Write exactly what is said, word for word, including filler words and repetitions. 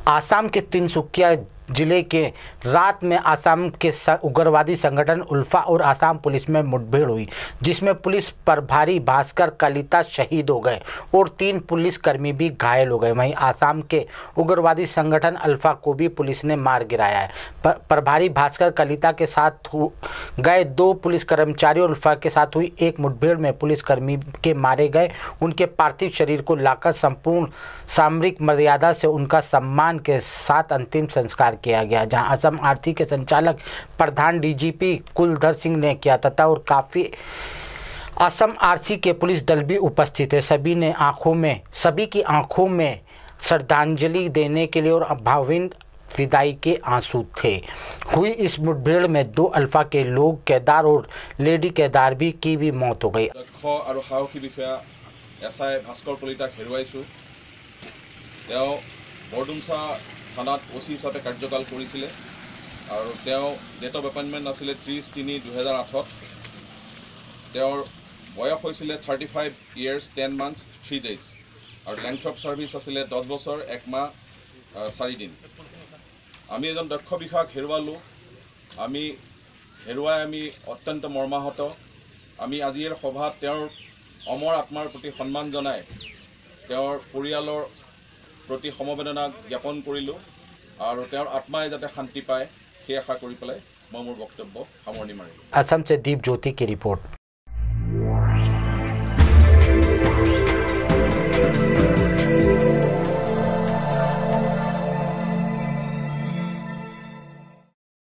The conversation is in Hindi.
आसाम के तिनसुकिया जिले के रात में आसाम के उग्रवादी संगठन उल्फा और आसाम पुलिस में मुठभेड़ हुई, जिसमें पुलिस प्रभारी भास्कर कलिता शहीद हो गए और तीन पुलिसकर्मी भी घायल हो गए। वहीं आसाम के उग्रवादी संगठन अल्फा को भी पुलिस ने मार गिराया है। प्रभारी भास्कर कलिता के साथ गए दो पुलिस कर्मचारियों उल्फा के साथ हुई एक मुठभेड़ में पुलिसकर्मी के मारे गए। उनके पार्थिव शरीर को लाकर संपूर्ण सामरिक मर्यादा से उनका सम्मान के साथ अंतिम संस्कार किया गया, जहां असम आरसी के संचालक प्रधान डीजीपी कुलधर सिंह ने किया तथा और काफी असम आरसी के पुलिस दल भी उपस्थित है। सभी ने आंखों में सभी की आंखों में श्रद्धांजलि देने के लिए और भावभीनी विदाई के आंसू थे। हुई इस मुठभेड़ में दो अल्फा के लोग केदार और लेडी केदार भी की भी मौत हो गई। थानात ओसी हिसापे कार्यकाल करिছিলে আৰু তেওঁ ডেট অফ এপইণ্টমেণ্ট আছিলে ত্ৰিছ তিনি দুহেজাৰ আঠত। তেওঁৰ বয়স হৈছিলে thirty five years ten months three days আৰু লেংথ অফ ছাৰ্ভিচ আছিলে দহ বছৰ এক মাহ চাৰি দিন। আমি এজন দক্ষ বিষয়াক হেৰুৱালোঁ। আমি হেৰুৱাই আমি অত্যন্ত মৰ্মাহত। আমি আজিৰ সভাত তেওঁৰ অমৰ আত্মাৰ প্ৰতি সন্মান জনাই তেওঁৰ পৰিয়ালৰ प्रति समवेदना ज्ञापन करिलो और तेर आत्माय जाते शांति पाए সেই आशा करी पेलाय मैं मोर वक्तव्य सामरणी मारिलो। असम से दीप ज्योति की रिपोर्ट।